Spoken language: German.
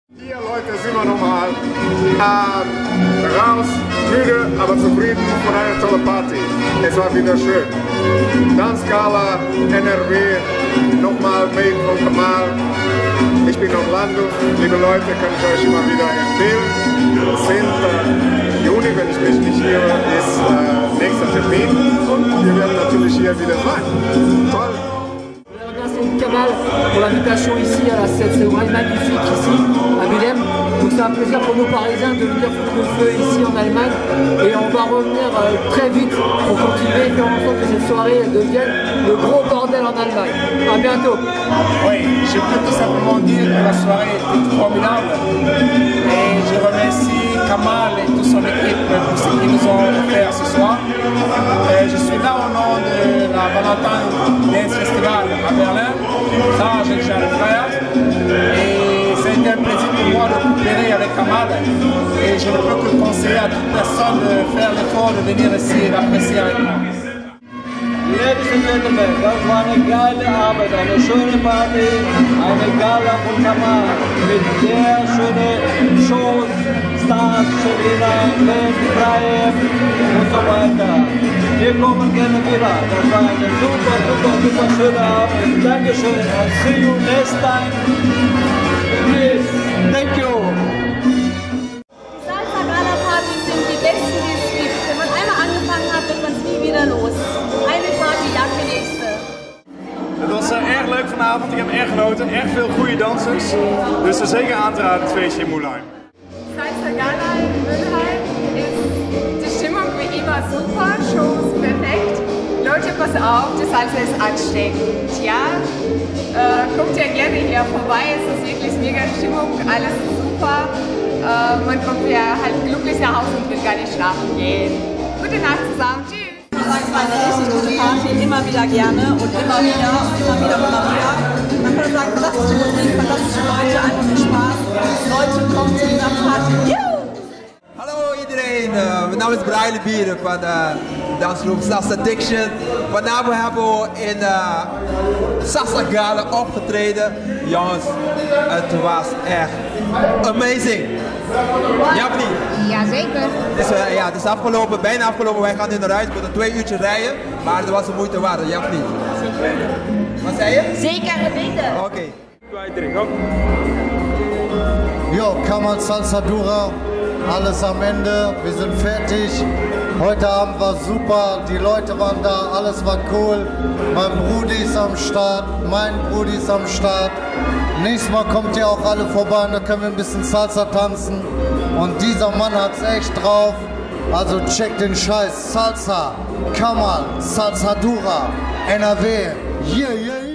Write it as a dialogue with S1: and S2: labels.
S1: Hier, Leute, sind wir nochmal raus, müde, aber zufrieden von einer tollen Party. Es war wieder schön. Dansgala, NRW, nochmal Made von Kamal. Ich bin Orlando. Liebe Leute, kann ich euch immer wieder empfehlen. 10. Juni, wenn ich mich nicht irre, ist nächster Termin. Und wir werden natürlich hier wieder sein. Toll.
S2: Kamal pour l'invitation ici à cette cérémonie magnifique ici à Belém. Donc c'est un plaisir pour nous Parisiens de venir foutre le feu ici en Allemagne et on va revenir très vite pour continuer et faire en sorte que cette soirée devienne le gros bordel en Allemagne. À bientôt.
S3: Oui, je peux tout simplement dire que la soirée était formidable et je remercie Kamal et toute son équipe pour ce qu'ils nous ont offert ce soir. Je suis là au nom de la Valentine Dance Festival à Berlin. Ça, j'ai déjà le frère. Et c'était un plaisir pour moi de coopérer avec Kamal. Et je ne peux que conseiller à toute personne de faire l'effort de venir ici et d'apprécier avec moi.
S4: Ladies and gentlemen, das war eine geile Arbeit, eine schöne Party, eine Gala von Kamal mit sehr schönen Shows, Stars, Selena, Ben, Brian und so weiter. Wir kommen gerne wieder. Das war eine super schöne Abend. Dankeschön and see you next time. Please. Thank you.
S5: Salsa-Gala-Partys sind die besten, die es gibt. Wenn man einmal angefangen hat, wird man es nie wieder los. Eine Party jagt de nächste.
S6: Het was erg leuk vanavond, ik heb erg genoten, erg veel goede dansers. Dus zeker aan te raden het feestje in Mülheim.
S5: Salsa-Gala in Mülheim ist die Stimmung wie immer super, Shows perfekt. Leute, pass auf, die Salsa ist ansteckend, ja? Kommt ja gerne hier vorbei, es ist wirklich mega Stimmung, alles super. Man kommt ja halt glücklich nach Hause und will gar nicht schlafen gehen. Gute Nacht zusammen, tschüss!
S7: Es war eine richtig gute Party, immer wieder gerne und immer wieder. Man kann sagen, fantastische Musik, fantastische Leute, einfach viel Spaß. Leute, kommen zu dieser Party.
S8: Hallo iedereen, mijn naam is Brian Bieren van de dansgroep Salsa Addiction. Vanavond hebben we in Salsa Gala opgetreden. Jongens, het was echt amazing. Ja of niet?
S5: Jazeker.
S8: Het is afgelopen, bijna afgelopen. Wij gaan nu naar huis, we moeten 2 uurtjes rijden. Maar dat was de moeite waard, ja of niet? Was zei je?
S5: Zeker weten.
S8: Oké.
S9: Jo, Kamal Salsa Dura, alles am Ende, wir sind fertig. Heute Abend war super, die Leute waren da, alles war cool. Mein Brudi ist am Start, mein Brudi ist am Start. Nächstes Mal kommt ihr auch alle vorbei und da können wir ein bisschen Salsa tanzen. Und dieser Mann hat's echt drauf. Also check den Scheiß. Salsa, Kamal, Salsa Dura, NRW. Yeah, yeah, yeah.